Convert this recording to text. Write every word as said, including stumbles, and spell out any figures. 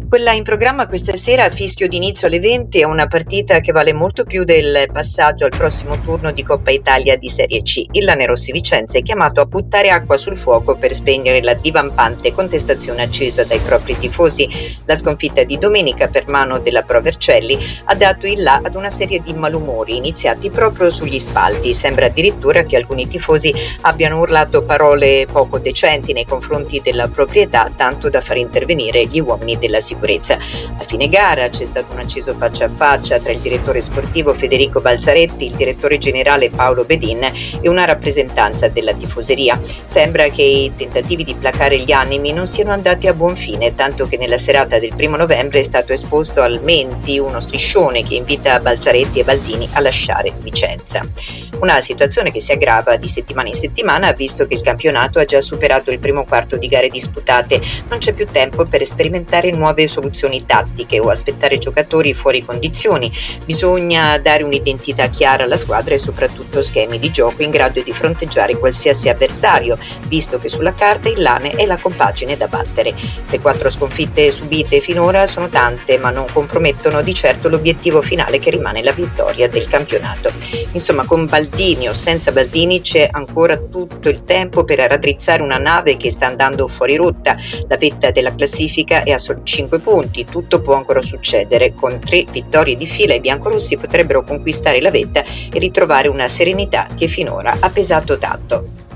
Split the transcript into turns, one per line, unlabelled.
Quella in programma questa sera a fischio d'inizio alle venti è una partita che vale molto più del passaggio al prossimo turno di Coppa Italia di Serie C. Il Lanerossi Vicenza è chiamato a buttare acqua sul fuoco per spegnere la divampante contestazione accesa dai propri tifosi. La sconfitta di domenica per mano della Pro Vercelli ha dato il là ad una serie di malumori iniziati proprio sugli spalti. Sembra addirittura che alcuni tifosi abbiano urlato parole poco decenti nei confronti della proprietà, tanto da far intervenire gli uomini della sicurezza. A fine gara c'è stato un acceso faccia a faccia tra il direttore sportivo Federico Balzaretti, il direttore generale Paolo Bedin e una rappresentanza della tifoseria. Sembra che i tentativi di placare gli animi non siano andati a buon fine, tanto che nella serata del primo novembre è stato esposto al Menti uno striscione che invita Balzaretti e Baldini a lasciare Vicenza. Una situazione che si aggrava di settimana in settimana, visto che il campionato ha già superato il primo quarto di gare disputate. Non c'è più tempo per sperimentare nuove soluzioni tattiche o aspettare giocatori fuori condizioni. Bisogna dare un'identità chiara alla squadra e soprattutto schemi di gioco in grado di fronteggiare qualsiasi avversario, visto che sulla carta il Lane è la compagine da battere. Le quattro sconfitte subite finora sono tante, ma non compromettono di certo l'obiettivo finale, che rimane la vittoria del campionato. Insomma, con Baldini o senza Baldini c'è ancora tutto il tempo per raddrizzare una nave che sta andando fuori rotta. La vetta della classifica è a soli cinque punti, tutto può ancora succedere. Con tre vittorie di fila i biancorossi potrebbero conquistare la vetta e ritrovare una serenità che finora ha pesato tanto.